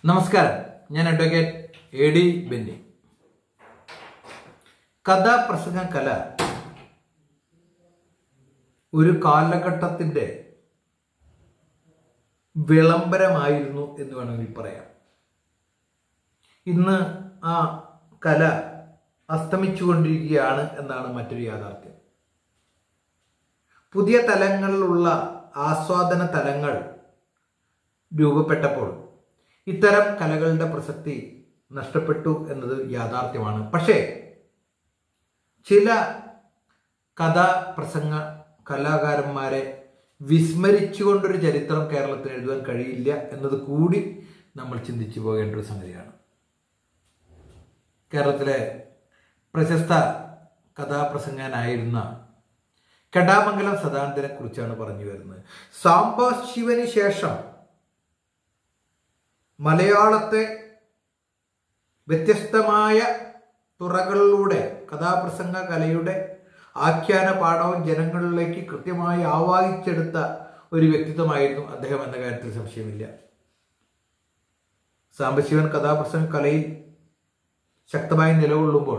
നമസ്കാരം, ഞാൻ അഡ്വക്കേറ്റ് എ.ഡി. ബെന്നി. കഥാപ്രസംഗ കല ഒരു കാലഘട്ടത്തിൻ്റെ വിളംബരമായിരുന്നു എന്ന് വേണമെങ്കിൽ പറയാം. ഇന്ന് ആ കല അസ്തമിച്ചുകൊണ്ടിരിക്കുകയാണ് എന്നാണ് മറ്റൊരു യാഥാർത്ഥ്യം. പുതിയ തലങ്ങളിലുള്ള ആസ്വാദന തലങ്ങൾ രൂപപ്പെട്ടപ്പോൾ ഇത്തരം കലകളുടെ പ്രസക്തി നഷ്ടപ്പെട്ടു എന്നത് യാഥാർത്ഥ്യമാണ്. പക്ഷേ ചില കഥാപ്രസംഗ കലാകാരന്മാരെ വിസ്മരിച്ചുകൊണ്ടൊരു ചരിത്രം കേരളത്തിന് എഴുതുവാൻ കഴിയില്ല എന്നത് കൂടി നമ്മൾ ചിന്തിച്ചു പോകേണ്ട ഒരു സംഗതിയാണ്. കേരളത്തിലെ പ്രശസ്ത കഥാപ്രസംഗനായിരുന്ന കെടാമംഗലം സദാനന്ദനെ കുറിച്ചാണ് പറഞ്ഞു വരുന്നത്. സാംബശിവന് ശേഷം മലയാളത്തെ വ്യത്യസ്തമായ തുറകളിലൂടെ കഥാപ്രസംഗ കലയുടെ ആഖ്യാന പാഠവും ജനങ്ങളിലേക്ക് കൃത്യമായി ആവാഹിച്ചെടുത്ത ഒരു വ്യക്തിത്വമായിരുന്നു അദ്ദേഹം എന്ന കാര്യത്തിൽ സംശയമില്ല. സാംബശിവൻ കഥാപ്രസംഗ കലയിൽ ശക്തമായി നിലകൊള്ളുമ്പോൾ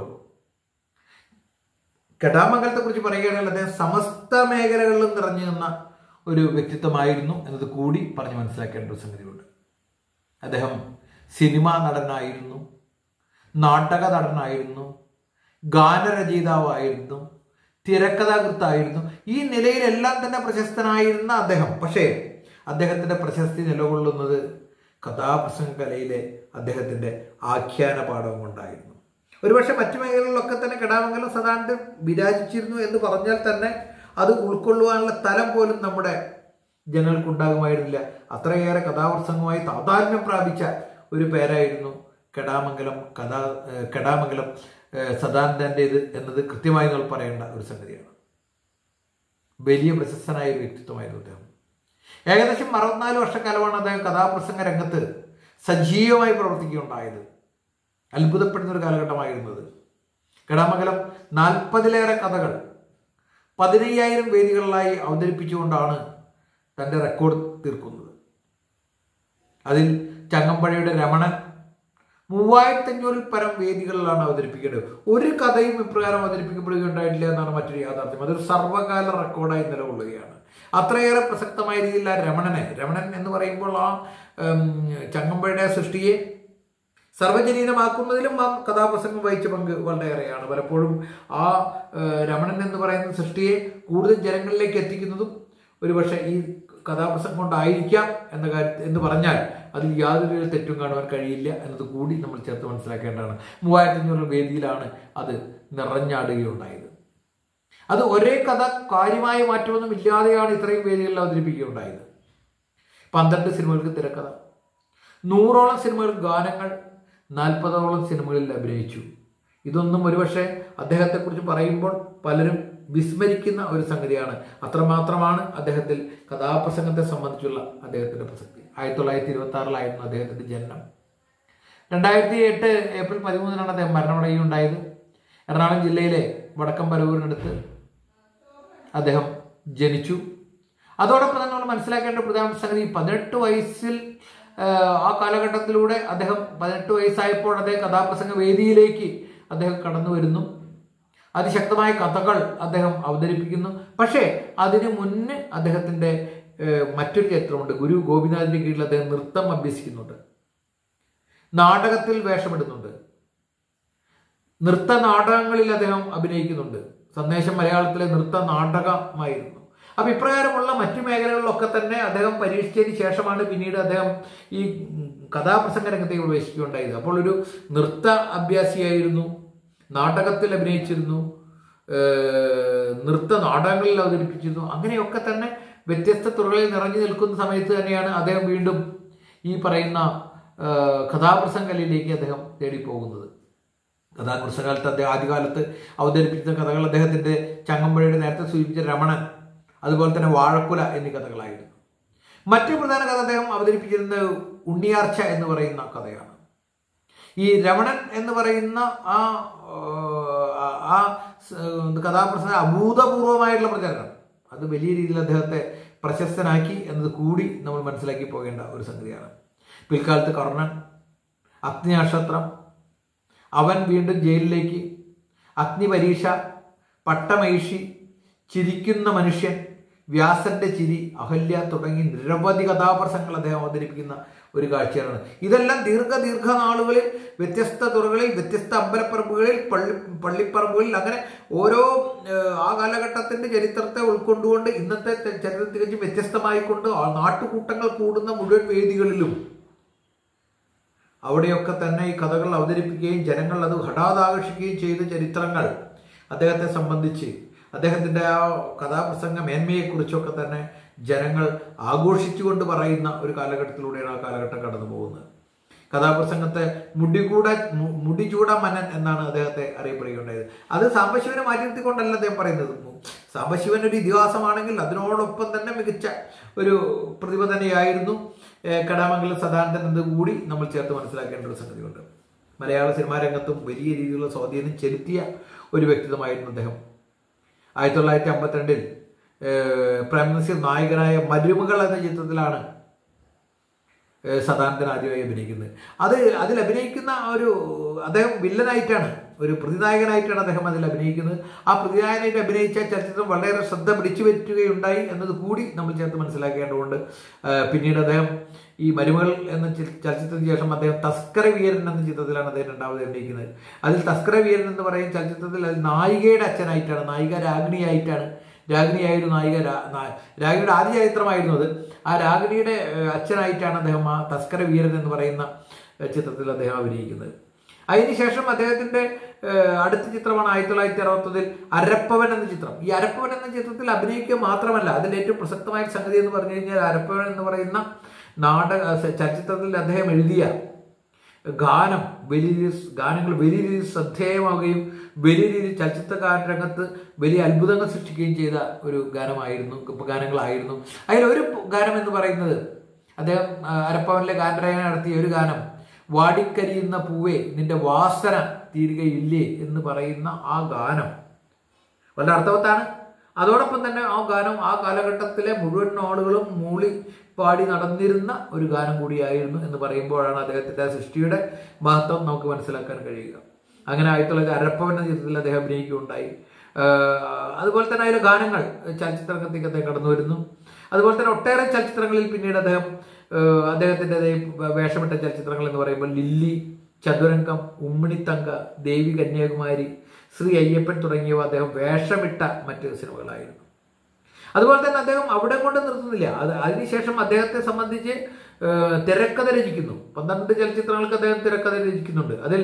കെടാമംഗലത്തെ കുറിച്ച് പറയുകയാണെങ്കിൽ അദ്ദേഹം സമസ്ത മേഖലകളിലും നിറഞ്ഞു നിന്ന ഒരു വ്യക്തിത്വമായിരുന്നു എന്നത് കൂടി പറഞ്ഞ് മനസ്സിലാക്കേണ്ട ഒരു സംഗതിയുണ്ട്. അദ്ദേഹം സിനിമാ നടനായിരുന്നു, നാടക നടനായിരുന്നു, ഗാനരചയിതാവായിരുന്നു, തിരക്കഥാകൃത്തായിരുന്നു. ഈ നിലയിലെല്ലാം തന്നെ പ്രശസ്തനായിരുന്ന അദ്ദേഹം, പക്ഷേ അദ്ദേഹത്തിൻ്റെ പ്രശസ്തി നിലകൊള്ളുന്നത് കഥാപ്രസംഗ കലയിലെ അദ്ദേഹത്തിൻ്റെ ആഖ്യാന പാഠവും കൊണ്ടായിരുന്നു. ഒരുപക്ഷെ മറ്റു മേഖലകളിലൊക്കെ തന്നെ കെടാമംഗലം സദാനന്ദൻ വിരാജിച്ചിരുന്നു എന്ന് പറഞ്ഞാൽ തന്നെ അത് ഉൾക്കൊള്ളുവാനുള്ള തലം പോലും നമ്മുടെ ജനങ്ങൾക്കുണ്ടാകുമായിരുന്നില്ല. അത്രയേറെ കഥാപ്രസംഗവുമായി താതാത്മ്യം പ്രാപിച്ച ഒരു പേരായിരുന്നു കെടാമംഗലം സദാനന്ദൻ്റേത് എന്നത് കൃത്യമായി നമ്മൾ പറയേണ്ട ഒരു സംഗതിയാണ്. വലിയ പ്രശസ്തനായ ഒരു വ്യക്തിത്വമായിരുന്നു അദ്ദേഹം. ഏകദേശം 64 വർഷക്കാലമാണ് അദ്ദേഹം കഥാപ്രസംഗ രംഗത്ത് സജീവമായി പ്രവർത്തിക്കുകയുണ്ടായത്. അത്ഭുതപ്പെടുന്ന ഒരു കാലഘട്ടമായിരുന്നത്. കെടാമംഗലം 40-ലേറെ കഥകൾ 15,000 വേദികളിലായി അവതരിപ്പിച്ചുകൊണ്ടാണ് തൻ്റെ റെക്കോർഡ് തീർക്കുന്നത്. അതിൽ ചങ്ങമ്പുഴയുടെ രമണൻ 3500-ൽ പരം വേദികളിലാണ് അവതരിപ്പിക്കേണ്ടത്. ഒരു കഥയും ഇപ്രകാരം അവതരിപ്പിക്കപ്പെടുകയുണ്ടായിട്ടില്ല എന്നാണ് മറ്റൊരു യാഥാർത്ഥ്യം. അതൊരു സർവ്വകാല റെക്കോർഡായി നിലകൊള്ളുകയാണ്. അത്രയേറെ പ്രസക്തമായ രീതിയിൽ ആ രമണൻ എന്ന് പറയുമ്പോൾ ആ ചങ്ങമ്പുഴയുടെ സൃഷ്ടിയെ സർവ്വജനീനമാക്കുന്നതിലും ആ കഥാപ്രസംഗം വഹിച്ച പങ്ക് വളരെയേറെയാണ്. പലപ്പോഴും ആ രമണൻ എന്ന് പറയുന്ന സൃഷ്ടിയെ കൂടുതൽ ജനങ്ങളിലേക്ക് എത്തിക്കുന്നതും ഒരുപക്ഷെ ഈ കഥാപ്രസംഗം കൊണ്ടായിരിക്കാം എന്ന് പറഞ്ഞാൽ അതിൽ യാതൊരു തെറ്റും കാണുവാൻ കഴിയില്ല എന്നത് കൂടി നമ്മൾ ചേർത്ത് മനസ്സിലാക്കേണ്ടതാണ്. 3500 വേദിയിലാണ് അത് നിറഞ്ഞാടുകയുണ്ടായത്. അത് ഒരേ കഥ കാര്യമായ മാറ്റമൊന്നും ഇല്ലാതെയാണ് ഇത്രയും വേദികളിൽ അവതരിപ്പിക്കുകയുണ്ടായത്. 12 സിനിമകൾക്ക് തിരക്കഥ, 100ഓളം സിനിമകൾക്ക് ഗാനങ്ങൾ, 40ഓളം സിനിമകളിൽ അഭിനയിച്ചു. ഇതൊന്നും ഒരുപക്ഷെ അദ്ദേഹത്തെക്കുറിച്ച് പറയുമ്പോൾ പലരും വിസ്മരിക്കുന്ന ഒരു സംഗതിയാണ്. അത്രമാത്രമാണ് അദ്ദേഹത്തിൽ കഥാപ്രസംഗത്തെ സംബന്ധിച്ചുള്ള അദ്ദേഹത്തിൻ്റെ പ്രസക്തി. 1926-ലായിരുന്നു അദ്ദേഹത്തിൻ്റെ ജനനം. 2008 ഏപ്രിൽ 13-നാണ് അദ്ദേഹം മരണമടയുകയുണ്ടായത്. എറണാകുളം ജില്ലയിലെ വടക്കം പരവൂരിനടുത്ത് അദ്ദേഹം ജനിച്ചു. അതോടൊപ്പം തന്നെ നമ്മൾ മനസ്സിലാക്കേണ്ട പ്രധാന സംഗതി 18 വയസ്സിൽ ആ കാലഘട്ടത്തിലൂടെ അദ്ദേഹം 18 വയസ്സായപ്പോൾ അദ്ദേഹം കഥാപ്രസംഗ വേദിയിലേക്ക് അദ്ദേഹം കടന്നു വരുന്നു. അതിശക്തമായ കഥകൾ അദ്ദേഹം അവതരിപ്പിക്കുന്നു. പക്ഷേ അതിനു മുന്നേ അദ്ദേഹത്തിൻ്റെ മറ്റൊരു ചരിത്രമുണ്ട്. ഗുരു ഗോപിനാഥിൻ്റെ കീഴിൽ അദ്ദേഹം നൃത്തം അഭ്യസിക്കുന്നുണ്ട്, നാടകത്തിൽ വേഷമിടുന്നുണ്ട്, നൃത്ത നാടകങ്ങളിൽ അദ്ദേഹം അഭിനയിക്കുന്നുണ്ട്. സന്ദേശം മലയാളത്തിലെ നൃത്ത നാടകമായിരുന്നു. അപ്പം ഇപ്രകാരമുള്ള മറ്റു മേഖലകളിലൊക്കെ തന്നെ അദ്ദേഹം പരീക്ഷിച്ചതിന് ശേഷമാണ് പിന്നീട് അദ്ദേഹം ഈ കഥാപ്രസംഗ രംഗത്തേക്ക് പ്രവേശിക്കുകയുണ്ടായത്. അപ്പോൾ ഒരു നൃത്ത അഭ്യാസിയായിരുന്നു, നാടകത്തിൽ അഭിനയിച്ചിരുന്നു, നൃത്ത നാടകങ്ങളിൽ അവതരിപ്പിച്ചിരുന്നു. അങ്ങനെയൊക്കെ തന്നെ വ്യത്യസ്ത തുറകളിൽ നിറഞ്ഞു നിൽക്കുന്ന സമയത്ത് തന്നെയാണ് അദ്ദേഹം വീണ്ടും ഈ പറയുന്ന കഥാപ്രസംഗ കലയിലേക്ക് അദ്ദേഹം തേടിപ്പോകുന്നത്. കഥാപ്രസംഗകാലത്ത് അദ്ദേഹം ആദ്യകാലത്ത് അവതരിപ്പിച്ച കഥകൾ അദ്ദേഹത്തിൻ്റെ ചങ്ങമ്പുഴയുടെ നേരത്തെ സൂചിപ്പിച്ച രമണൻ, അതുപോലെ തന്നെ വാഴക്കുല എന്നീ കഥകളായിരുന്നു. മറ്റൊരു പ്രധാന കഥ അദ്ദേഹം അവതരിപ്പിച്ചിരുന്നത് ഉണ്ണിയാർച്ച എന്ന് പറയുന്ന കഥയാണ്. ഈ രമണൻ എന്ന് പറയുന്ന ആ കഥാപ്രസംഗ അഭൂതപൂർവമായിട്ടുള്ള പ്രചരണം അത് വലിയ രീതിയിൽ അദ്ദേഹത്തെ പ്രശസ്തനാക്കി എന്നത് കൂടി നമ്മൾ മനസ്സിലാക്കി പോകേണ്ട ഒരു സംഗതിയാണ്. പിൽക്കാലത്ത് കർണൻ, അഗ്നിനക്ഷത്രം, അവൻ വീണ്ടും ജയിലിലേക്ക്, അഗ്നിപരീക്ഷ, പട്ടമഹിഷി, ചിരിക്കുന്ന മനുഷ്യൻ, വ്യാസന്റെ ചിരി, അഹല്യ തുടങ്ങി നിരവധി കഥാപ്രസംഗങ്ങൾ അദ്ദേഹം അവതരിപ്പിക്കുന്ന ഒരു കാഴ്ചയാണ്. ഇതെല്ലാം ദീർഘനാളുകളിൽ വ്യത്യസ്ത തുറകളിൽ, വ്യത്യസ്ത അമ്പലപ്പറമ്പുകളിൽ, പള്ളിപ്പറമ്പുകളിൽ, അങ്ങനെ ഓരോ ആ കാലഘട്ടത്തിന്റെ ചരിത്രത്തെ ഉൾക്കൊണ്ടുകൊണ്ട് ഇന്നത്തെ ചരിത്രം തികച്ചും വ്യത്യസ്തമായിക്കൊണ്ട് നാട്ടുകൂട്ടങ്ങൾ കൂടുന്ന മുഴുവൻ വേദികളിലും അവിടെയൊക്കെ തന്നെ ഈ കഥകൾ അവതരിപ്പിക്കുകയും ജനങ്ങൾ അത് ഹഠാതാകർഷിക്കുകയും ചെയ്ത ചരിത്രങ്ങൾ അദ്ദേഹത്തെ സംബന്ധിച്ച്, അദ്ദേഹത്തിൻ്റെ ആ കഥാപ്രസംഗ മേന്മയെക്കുറിച്ചൊക്കെ തന്നെ ജനങ്ങൾ ആഘോഷിച്ചുകൊണ്ട് പറയുന്ന ഒരു കാലഘട്ടത്തിലൂടെയാണ് ആ കാലഘട്ടം കടന്നു പോകുന്നത്. കഥാപ്രസംഗത്തെ മുടിചൂട മനൻ എന്നാണ് അദ്ദേഹത്തെ അറിയപ്പെടുകയുണ്ടായത്. അത് സാംബശിവനെ മാറ്റി നിർത്തിക്കൊണ്ടല്ല അദ്ദേഹം പറയുന്നത്. സാംബശിവൻ ഒരു ഇതിഹാസമാണെങ്കിൽ അതിനോടൊപ്പം തന്നെ മികച്ച ഒരു പ്രതിഭ തന്നെയായിരുന്നു കടാമംഗലം സദാനന്ദൻ എന്നത് കൂടി നമ്മൾ ചേർത്ത് മനസ്സിലാക്കേണ്ട ഒരു സംഗതിയുണ്ട്. മലയാള സിനിമാ രംഗത്തും വലിയ രീതിയിലുള്ള സ്വാധീനം ചെലുത്തിയ ഒരു വ്യക്തിത്വമായിരുന്നു അദ്ദേഹം. 1952 പ്രേംനസീർ നായകനായ മരുമകൾ എന്ന ചിത്രത്തിലാണ് സദാനന്ദൻ ആദ്യമായി അഭിനയിക്കുന്നത്. അതിൽ അഭിനയിക്കുന്ന അദ്ദേഹം വില്ലനായിട്ടാണ്, ഒരു പ്രതിനായകനായിട്ടാണ് അദ്ദേഹം അതിൽ അഭിനയിക്കുന്നത്. ആ പ്രതിനായകനായിട്ട് അഭിനയിച്ച ചലച്ചിത്രം വളരെ ശ്രദ്ധ പിടിച്ചു പറ്റുകയുണ്ടായി എന്നത് കൂടി നമ്മൾ ചേർത്ത് മനസ്സിലാക്കേണ്ടതുകൊണ്ട് പിന്നീട് അദ്ദേഹം ഈ മരുമകൾ എന്ന ചലച്ചിത്രത്തിന് ശേഷം അദ്ദേഹം തസ്കര വീരൻ എന്ന ചിത്രത്തിലാണ് അദ്ദേഹം രണ്ടാമത് അഭിനയിക്കുന്നത്. അതിൽ തസ്കര വീരൻ എന്ന് പറയുന്ന ചലച്ചിത്രത്തിൽ അത് നായികയുടെ അച്ഛനായിട്ടാണ്, നായിക രാഗിണിയായിട്ടാണ്, രാഗിണിയായിരുന്നു നായിക, രാഗിണിയുടെ ആദ്യ ചരിത്രമായിരുന്നു അത്. ആ രാഗിണിയുടെ അച്ഛനായിട്ടാണ് അദ്ദേഹം ആ തസ്കര വീരൻ എന്ന് പറയുന്ന ചിത്രത്തിൽ അദ്ദേഹം അഭിനയിക്കുന്നത്. അതിനുശേഷം അദ്ദേഹത്തിന്റെ അടുത്ത ചിത്രമാണ് 1961 അരപ്പവൻ എന്ന ചിത്രം. ഈ അരപ്പവൻ എന്ന ചിത്രത്തിൽ അഭിനയിക്കുക മാത്രമല്ല, അതിൻ്റെ ഏറ്റവും പ്രസക്തമായ സംഗതി എന്ന് പറഞ്ഞു കഴിഞ്ഞാൽ അരപ്പവൻ എന്ന് പറയുന്ന ചലച്ചിത്രത്തിൽ അദ്ദേഹം എഴുതിയ ഗാനങ്ങൾ വലിയ രീതിയിൽ ശ്രദ്ധേയമാവുകയും വലിയ രീതിയിൽ ചലച്ചിത്ര രംഗത്ത് വലിയ അത്ഭുതങ്ങൾ സൃഷ്ടിക്കുകയും ചെയ്ത ഒരു ഗാനങ്ങളായിരുന്നു. അതിലൊരു ഗാനം എന്ന് പറയുന്നത് അദ്ദേഹം അരപ്പവനിലെ ഗാനരചന നടത്തിയ ഒരു ഗാനം, വാടിക്കരിയുന്ന പൂവേ നിന്റെ വാസന തീരുകയില്ലേ എന്ന് പറയുന്ന ആ ഗാനം വളരെ അർത്ഥവത്താണ്. അതോടൊപ്പം തന്നെ ആ ഗാനം ആ കാലഘട്ടത്തിലെ മുഴുവൻ ആളുകളും മൂളി പാടി നടന്നിരുന്ന ഒരു ഗാനം കൂടിയായിരുന്നു എന്ന് പറയുമ്പോഴാണ് അദ്ദേഹത്തിൻ്റെ സൃഷ്ടിയുടെ മഹത്വം നമുക്ക് മനസ്സിലാക്കാൻ കഴിയുക. അങ്ങനെ 1900 അരപ്പവൻ എന്ന ചിത്രത്തിൽ അദ്ദേഹം അഭിനയിക്കുകയുണ്ടായി. അതുപോലെ തന്നെ അതിലെ ഗാനങ്ങൾ ചലച്ചിത്രരംഗത്തേക്ക് അദ്ദേഹം കടന്നു വരുന്നു. അതുപോലെ തന്നെ ഒട്ടേറെ ചലച്ചിത്രങ്ങളിൽ പിന്നീട് അദ്ദേഹത്തിൻ്റെ വേഷമിട്ട ചലച്ചിത്രങ്ങൾ എന്ന് പറയുമ്പോൾ ലില്ലി, ചതുരംഗം, ഉമ്മിണിത്തങ്ക, ദേവി കന്യാകുമാരി, ശ്രീ അയ്യപ്പൻ തുടങ്ങിയവ അദ്ദേഹം വേഷമിട്ട മറ്റ് സിനിമകളായിരുന്നു. അതുപോലെ തന്നെ അദ്ദേഹം അവിടെ കൊണ്ട് നിർത്തുന്നില്ല. അതിനുശേഷം അദ്ദേഹത്തെ സംബന്ധിച്ച് തിരക്കഥ രചിക്കുന്നു. 12 ചലച്ചിത്രങ്ങൾക്ക് അദ്ദേഹം തിരക്കഥ രചിക്കുന്നുണ്ട്. അതിൽ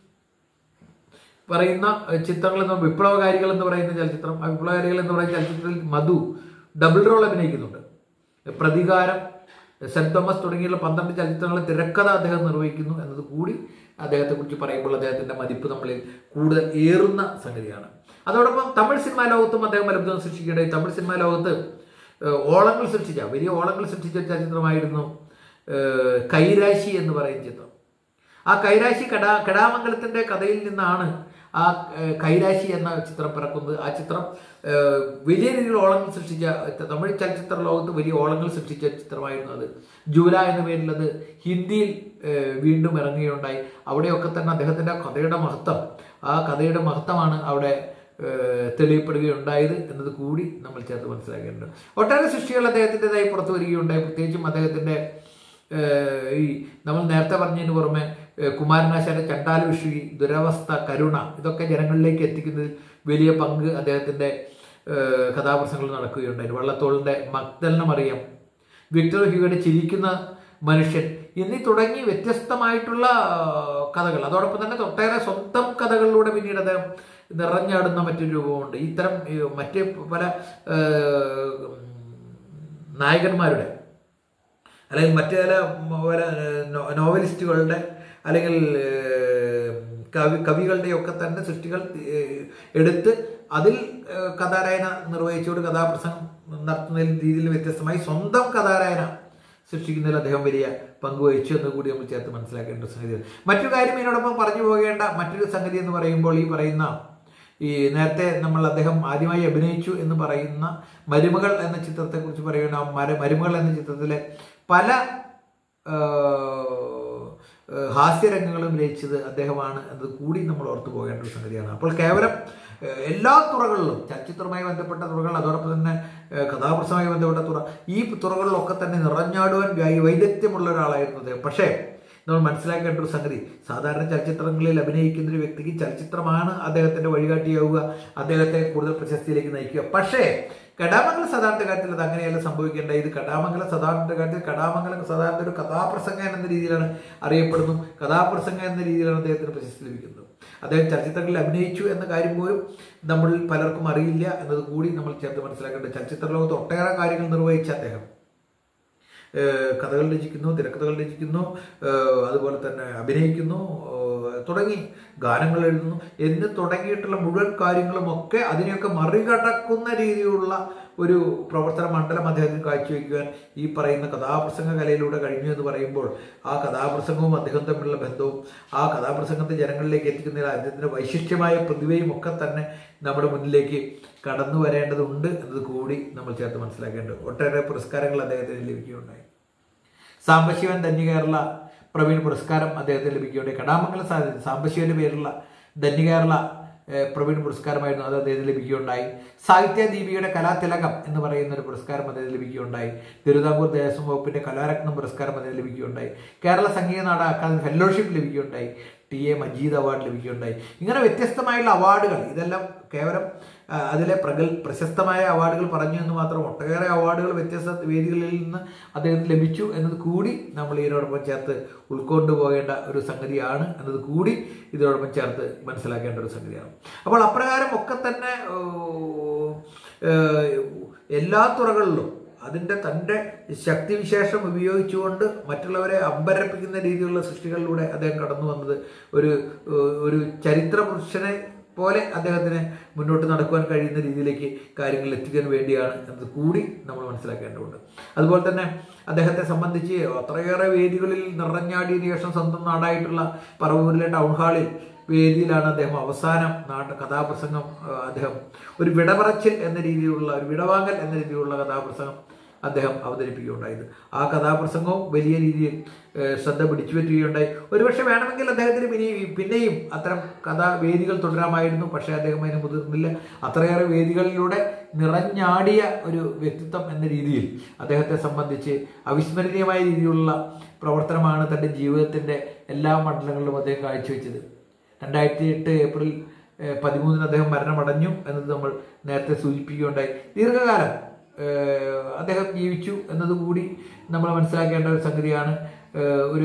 പറയുന്ന ചിത്രങ്ങൾ എന്ന് വിപ്ലവകാരികൾ എന്ന് പറയുന്ന ചലച്ചിത്രം, ആ വിപ്ലവകാരികൾ എന്ന് പറയുന്ന ചലച്ചിത്രത്തിൽ മധു ഡബിൾ റോൾ അഭിനയിക്കുന്നുണ്ട്. പ്രതികാരം, സെന്റ് തോമസ് തുടങ്ങിയുള്ള 12 ചലച്ചിത്രങ്ങൾ തിരക്കഥ അദ്ദേഹം നിർവഹിക്കുന്നു എന്നത് കൂടി അദ്ദേഹത്തെക്കുറിച്ച് പറയുമ്പോൾ അദ്ദേഹത്തിൻ്റെ മതിപ്പ് നമ്മളിൽ കൂടുതൽ ഏറുന്ന സംഗതിയാണ്. അതോടൊപ്പം തമിഴ് സിനിമാ ലോകത്തും അദ്ദേഹം അത്ഭുതം സൃഷ്ടിക്കുകയുണ്ടായി. തമിഴ് സിനിമാ ലോകത്ത് വലിയ ഓളങ്ങൾ സൃഷ്ടിച്ച ചലച്ചിത്രമായിരുന്നു കൈരാശി എന്ന് പറയുന്ന ചിത്രം. ആ കൈരാശി കടാമംഗലത്തിൻ്റെ കഥയിൽ നിന്നാണ് ആ കൈരാശി എന്ന ചിത്രം പിറക്കുന്നത്. ആ ചിത്രം വലിയ രീതിയിൽ ഓളങ്ങൾ സൃഷ്ടിച്ച, തമിഴ് ചലച്ചിത്ര ലോകത്ത് വലിയ ഓളങ്ങൾ സൃഷ്ടിച്ച ചിത്രമായിരുന്നു അത്. ജൂല എന്ന പേരിൽ അത് ഹിന്ദിയിൽ വീണ്ടും ഇറങ്ങുകയുണ്ടായി. അവിടെയൊക്കെ തന്നെ അദ്ദേഹത്തിൻ്റെ കഥയുടെ മഹത്വമാണ് അവിടെ തെളിയപ്പെടുകയുണ്ടായത് എന്നത് കൂടി നമ്മൾ ചേർത്ത് മനസ്സിലാക്കേണ്ടത്. ഒട്ടേറെ സൃഷ്ടികൾ അദ്ദേഹത്തിൻ്റെതായി പുറത്തു വരികയുണ്ടായി. പ്രത്യേകിച്ചും അദ്ദേഹത്തിൻ്റെ ഈ നമ്മൾ നേരത്തെ പറഞ്ഞതിന് പുറമെ കുമാരനാശാന്റെ ചണ്ടാല വിഷുകി, ദുരവസ്ഥ, കരുണ, ഇതൊക്കെ ജനങ്ങളിലേക്ക് എത്തിക്കുന്നതിൽ വലിയ പങ്ക് അദ്ദേഹത്തിൻ്റെ കഥാപ്രസംഗങ്ങൾ നടക്കുകയുണ്ടായി. വള്ളത്തോളിൻ്റെ മഗ്ദലന മറിയം, വിക്ടർ ഹ്യൂഗോയുടെ ചിരിക്കുന്ന മനുഷ്യൻ എന്നീ തുടങ്ങി വ്യത്യസ്തമായിട്ടുള്ള കഥകൾ, അതോടൊപ്പം തന്നെ ഒട്ടേറെ സ്വന്തം കഥകളിലൂടെ പിന്നീട് അദ്ദേഹം നിറഞ്ഞാടുന്ന മറ്റൊരു രൂപമുണ്ട്. ഇത്തരം മറ്റ് പല നായകന്മാരുടെ അല്ലെങ്കിൽ മറ്റു ചില നോവലിസ്റ്റുകളുടെ അല്ലെങ്കിൽ കവികളുടെയൊക്കെ തന്നെ സൃഷ്ടികൾ എടുത്ത് അതിൽ കഥാരചന നിർവഹിച്ചുകൊണ്ട് കഥാപ്രസംഗം നടത്തുന്ന രീതിയിൽ വ്യത്യസ്തമായി സ്വന്തം കഥാരചന സൃഷ്ടിക്കുന്നതിൽ അദ്ദേഹം വലിയ പങ്കുവഹിച്ചു എന്ന് കൂടി നമ്മൾ ചേർത്ത് മനസ്സിലാക്കേണ്ട സംഗതി. മറ്റൊരു കാര്യം ഇതിനോടൊപ്പം പറഞ്ഞു പോകേണ്ട മറ്റൊരു സംഗതി എന്ന് പറയുമ്പോൾ ഈ നേരത്തെ നമ്മൾ അദ്ദേഹം ആദ്യമായി അഭിനയിച്ചു എന്ന് പറയുന്ന മരുമകൾ എന്ന ചിത്രത്തെക്കുറിച്ച് പറയുന്ന മരുമകൾ എന്ന ചിത്രത്തിലെ പല ഹാസ്യരംഗങ്ങളും രചിച്ചത് അദ്ദേഹമാണ് എന്നത് കൂടി നമ്മൾ ഓർത്തു പോകേണ്ട ഒരു സംഗതിയാണ്. അപ്പോൾ കേവലം എല്ലാ തുറകളിലും, ചലച്ചിത്രവുമായി ബന്ധപ്പെട്ട തുറകൾ, അതോടൊപ്പം തന്നെ കഥാപ്രസംഗവുമായി ബന്ധപ്പെട്ട തുറ, ഈ തുറകളിലൊക്കെ തന്നെ നിറഞ്ഞാടുവാൻ വൈദഗ്ധ്യമുള്ള ഒരാളായിരുന്നു അദ്ദേഹം. പക്ഷേ നമ്മൾ മനസ്സിലാക്കേണ്ട ഒരു സംഗതി, സാധാരണ ചലച്ചിത്രങ്ങളിൽ അഭിനയിക്കുന്ന ഒരു വ്യക്തിക്ക് ചലച്ചിത്രമാണ് അദ്ദേഹത്തിൻ്റെ വഴികാട്ടിയാവുക, അദ്ദേഹത്തെ കൂടുതൽ പ്രശസ്തിയിലേക്ക് നയിക്കുക. പക്ഷേ കടാമംഗലം സദാനന്റെ കാര്യത്തിൽ അത് അങ്ങനെയല്ല സംഭവിക്കേണ്ട. ഇത് കടാമംഗലം സദാനന്റെ കാര്യത്തിൽ കടാമംഗലം സദാനന്റെ ഒരു കഥാപ്രസംഗം എന്ന രീതിയിലാണ് അറിയപ്പെടുന്നു. കഥാപ്രസംഗം എന്ന രീതിയിലാണ് അദ്ദേഹത്തിന് പ്രശസ്തി ലഭിക്കുന്നത്. അദ്ദേഹം ചലച്ചിത്രങ്ങളിൽ അഭിനയിച്ചു എന്ന കാര്യം പോലും നമ്മളിൽ പലർക്കും അറിയില്ല എന്നത് കൂടി നമ്മൾ ചേർത്ത് മനസ്സിലാക്കേണ്ടത്. ചലച്ചിത്ര ലോകത്ത് ഒട്ടേറെ കാര്യങ്ങൾ നിർവഹിച്ച അദ്ദേഹം കഥകൾ രചിക്കുന്നു, തിരക്കഥകൾ രചിക്കുന്നു, അതുപോലെ തന്നെ അഭിനയിക്കുന്നു, തുടങ്ങി ഗാനങ്ങൾ എഴുതുന്നു എന്ന് തുടങ്ങിയിട്ടുള്ള മുഴുവൻ കാര്യങ്ങളുമൊക്കെ അതിനെയൊക്കെ മറികടക്കുന്ന രീതിയിലുള്ള ഒരു പ്രവർത്തന മണ്ഡലം അദ്ദേഹത്തിന് കാഴ്ചവെക്കുവാൻ ഈ പറയുന്ന കഥാപ്രസംഗ കലയിലൂടെ കഴിഞ്ഞു എന്ന് പറയുമ്പോൾ ആ കഥാപ്രസംഗവും അദ്ദേഹം തമ്മിലുള്ള ബന്ധവും ആ കഥാപ്രസംഗത്തെ ജനങ്ങളിലേക്ക് എത്തിക്കുന്നതിൽ അദ്ദേഹത്തിൻ്റെ വൈശിഷ്ട്യമായ പ്രതിഭയും ഒക്കെ തന്നെ നമ്മുടെ മുന്നിലേക്ക് കടന്നു വരേണ്ടതുണ്ട് എന്നത് കൂടി നമ്മൾ ചേർത്ത് മനസ്സിലാക്കേണ്ടത്. ഒട്ടേറെ പുരസ്കാരങ്ങൾ അദ്ദേഹത്തിന് ലഭിക്കുകയുണ്ടായി. സാംബശിവൻ ധന്യകേരള പ്രവീൺ പുരസ്കാരം അദ്ദേഹത്തിന് ലഭിക്കുകയുണ്ടായി. കടാമംഗലം സാംബശിവന്റെ പേരുള്ള ധന്യകേരള പ്രവീൺ പുരസ്കാരമായിരുന്നു, അത് അദ്ദേഹത്തിന് ലഭിക്കുകയുണ്ടായി. സാഹിത്യ ദീപികയുടെ കലാതിലകം എന്ന് പറയുന്ന ഒരു പുരസ്കാരം അദ്ദേഹത്തിന് ലഭിക്കുകയുണ്ടായി. തിരുവിതാംകൂർ ദേവസ്വം വകുപ്പിന്റെ കലാരത്നം പുരസ്കാരം അദ്ദേഹത്തിന് ലഭിക്കുകയുണ്ടായി. കേരള സംഗീത നാടക അക്കാദമി ഫെലോഷിപ്പ് ലഭിക്കുകയുണ്ടായി. ടി.എ. മജീദ് അവാർഡ് ലഭിക്കുകയുണ്ടായി. ഇങ്ങനെ വ്യത്യസ്തമായുള്ള അവാർഡുകൾ, ഇതെല്ലാം കേവലം അതിലെ പ്രശസ്തമായ അവാർഡുകൾ പറഞ്ഞു എന്ന് മാത്രം, ഒട്ടേറെ അവാർഡുകൾ വ്യത്യസ്ത വേദികളിൽ നിന്ന് അദ്ദേഹത്തിന് ലഭിച്ചു എന്നത് കൂടി നമ്മൾ ഇതിനോടൊപ്പം ചേർത്ത് ഉൾക്കൊണ്ടുപോകേണ്ട ഒരു സംഗതിയാണ് എന്നത് കൂടി ഇതിനോടൊപ്പം ചേർത്ത് മനസ്സിലാക്കേണ്ട ഒരു സംഗതിയാണ്. അപ്പോൾ അപ്രകാരം ഒക്കെ തന്നെ എല്ലാ തുറകളിലും തൻ്റെ ശക്തിവിശേഷം ഉപയോഗിച്ചുകൊണ്ട് മറ്റുള്ളവരെ അമ്പരപ്പിക്കുന്ന രീതിയിലുള്ള സൃഷ്ടികളിലൂടെ അദ്ദേഹം കടന്നു വന്നത് ഒരു ചരിത്ര പുരുഷനെ പോലെ അദ്ദേഹത്തിന് മുന്നോട്ട് നടക്കുവാൻ കഴിയുന്ന രീതിയിലേക്ക് കാര്യങ്ങൾ എത്തിക്കാൻ വേണ്ടിയാണ് എന്നത് കൂടി നമ്മൾ മനസ്സിലാക്കേണ്ടതുണ്ട്. അതുപോലെ തന്നെ അദ്ദേഹത്തെ സംബന്ധിച്ച് അത്രയേറെ വേദികളിൽ നിറഞ്ഞാടിയ ശേഷം സ്വന്തം നാടായിട്ടുള്ള പറവൂരിലെ ടൗൺ ഹാളിൽ വേദിയിലാണ് അദ്ദേഹം അവസാനം കഥാപ്രസംഗം, അദ്ദേഹം ഒരു വിടപറച്ചിൽ എന്ന രീതിയിലുള്ള, ഒരു വിടവാങ്ങൽ എന്ന രീതിയിലുള്ള കഥാപ്രസംഗം അദ്ദേഹം അവതരിപ്പിക്കുകയുണ്ടായത്. ആ കഥാപ്രസംഗവും വലിയ രീതിയിൽ ശ്രദ്ധ പിടിച്ചു പറ്റുകയുണ്ടായി. ഒരുപക്ഷെ വേണമെങ്കിൽ അദ്ദേഹത്തിന് പിന്നെയും അത്തരം വേദികൾ തുടരാമായിരുന്നു. പക്ഷേ അദ്ദേഹം അതിന് മുതിർന്നില്ല. അത്രയേറെ വേദികളിലൂടെ നിറഞ്ഞാടിയ ഒരു വ്യക്തിത്വം എന്ന രീതിയിൽ അദ്ദേഹത്തെ സംബന്ധിച്ച് അവിസ്മരണീയമായ രീതിയിലുള്ള പ്രവർത്തനമാണ് തൻ്റെ ജീവിതത്തിൻ്റെ എല്ലാ മണ്ഡലങ്ങളിലും അദ്ദേഹം കാഴ്ചവെച്ചത്. 2008 ഏപ്രിൽ 13 അദ്ദേഹം മരണമടഞ്ഞു എന്നത് നമ്മൾ നേരത്തെ സൂചിപ്പിക്കുകയുണ്ടായി. ദീർഘകാലം അദ്ദേഹം ജീവിച്ചു എന്നതുകൂടി നമ്മൾ മനസ്സിലാക്കേണ്ട ഒരു സംഗതിയാണ്. ഒരു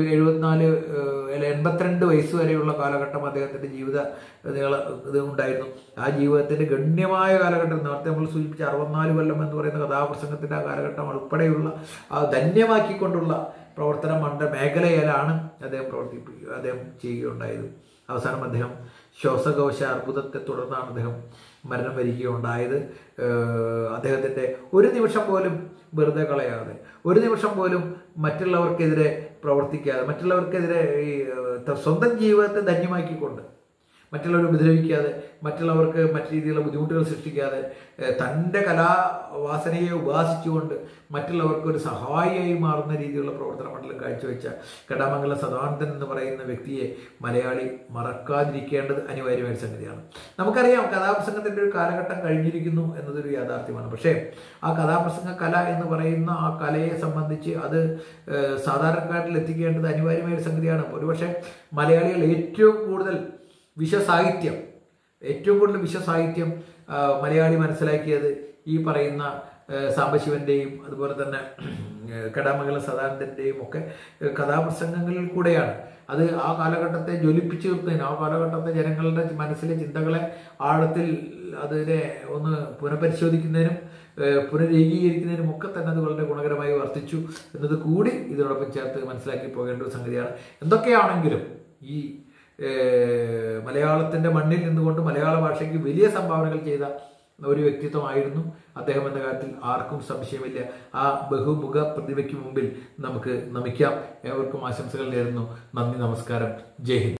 82 വയസ്സ് വരെയുള്ള കാലഘട്ടം അദ്ദേഹത്തിൻ്റെ ജീവിത ഇത് ഉണ്ടായിരുന്നു. ആ ജീവിതത്തിൻ്റെ ഗണ്യമായ കാലഘട്ടം, നേരത്തെ നമ്മൾ സൂചിപ്പിച്ച 64 കൊല്ലം എന്ന് പറയുന്ന കഥാപ്രസംഗത്തിൻ്റെ ആ കാലഘട്ടം ഉൾപ്പെടെയുള്ള ആ ധന്യമാക്കിക്കൊണ്ടുള്ള പ്രവർത്തന മേഖലയിലാണ് അദ്ദേഹം ചെയ്യുകയുണ്ടായത്. അവസാനം അദ്ദേഹം ശ്വാസകോശ അർബുദത്തെ തുടർന്നാണ് അദ്ദേഹം മരണം വരികയുണ്ടായത്. അദ്ദേഹത്തിൻ്റെ ഒരു നിമിഷം പോലും വെറുതെ കളയാതെ, ഒരു നിമിഷം പോലും മറ്റുള്ളവർക്കെതിരെ പ്രവർത്തിക്കാതെ, മറ്റുള്ളവർക്കെതിരെ സ്വന്തം ജീവിതത്തെ ധന്യമാക്കിക്കൊണ്ട്, മറ്റുള്ളവരെ ഉപദ്രവിക്കാതെ, മറ്റുള്ളവർക്ക് മറ്റു രീതിയിലുള്ള ബുദ്ധിമുട്ടുകൾ സൃഷ്ടിക്കാതെ, തൻ്റെ കലാവാസനയെ ഉപാസിച്ചുകൊണ്ട് മറ്റുള്ളവർക്ക് ഒരു സഹായിയായി മാറുന്ന രീതിയിലുള്ള പ്രവർത്തന മണ്ഡലം കാഴ്ചവെച്ച കടാമംഗലം സദാനന്ദൻ എന്ന് പറയുന്ന വ്യക്തിയെ മലയാളി മറക്കാതിരിക്കേണ്ടത് അനിവാര്യമായ സംഗതിയാണ്. നമുക്കറിയാം കഥാപ്രസംഗത്തിൻ്റെ ഒരു കാലഘട്ടം കഴിഞ്ഞിരിക്കുന്നു എന്നതൊരു യാഥാർത്ഥ്യമാണ്. പക്ഷേ ആ കഥാപ്രസംഗ കല എന്ന് പറയുന്ന ആ കലയെ സംബന്ധിച്ച് അത് സാധാരണക്കാരിൽ എത്തിക്കേണ്ടത് അനിവാര്യമായ ഒരു സംഗതിയാണ്. ഒരുപക്ഷെ മലയാളികൾ ഏറ്റവും കൂടുതൽ വിശ്വസാഹിത്യം മലയാളി മനസ്സിലാക്കിയത് ഈ പറയുന്ന സാംബശിവൻ്റെയും അതുപോലെ തന്നെ കടാമംഗലം സദാനന്ദൻ്റെയും ഒക്കെ കഥാപ്രസംഗങ്ങളിൽ കൂടെയാണ്. അത് ആ കാലഘട്ടത്തെ ജ്വലിപ്പിച്ചു നിർത്തുന്നതിന്, ആ കാലഘട്ടത്തെ ജനങ്ങളുടെ മനസ്സിലെ ചിന്തകളെ ആഴത്തിൽ അതിനെ ഒന്ന് പുനഃപരിശോധിക്കുന്നതിനും പുനരേകീകരിക്കുന്നതിനും ഒക്കെ തന്നെ അത് വളരെ ഗുണകരമായി വർത്തിച്ചു എന്നത് കൂടി ഇതിനോടൊപ്പം ചേർത്ത് മനസ്സിലാക്കി പോകേണ്ട ഒരു സംഗതിയാണ്. എന്തൊക്കെയാണെങ്കിലും ഈ മലയാളത്തിൻ്റെ മണ്ണിൽ നിന്നുകൊണ്ട് മലയാള ഭാഷയ്ക്ക് വലിയ സംഭാവനകൾ ചെയ്ത ഒരു വ്യക്തിത്വമായിരുന്നു അദ്ദേഹം എന്ന കാര്യത്തിൽ ആർക്കും സംശയമില്ല. ആ ബഹുമുഖ പ്രതിഭയ്ക്ക് മുമ്പിൽ നമുക്ക് നമിക്കാം. ഏവർക്കും ആശംസകൾ നേരുന്നു. നന്ദി, നമസ്കാരം, ജയ് ഹിന്ദ്.